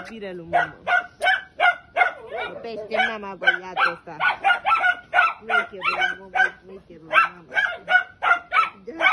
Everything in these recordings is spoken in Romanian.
iubire lui mama. Pește mama băiatul ăsta. Nu-i chebul, nu-i chebul mama. Da.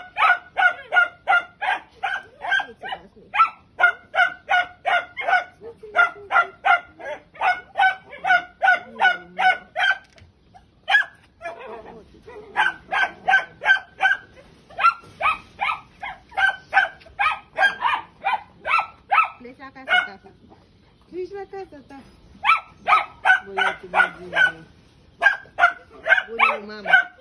Pleci la casa ta. Pleci la casa ta. Băiatul mă bine. Bună, mama.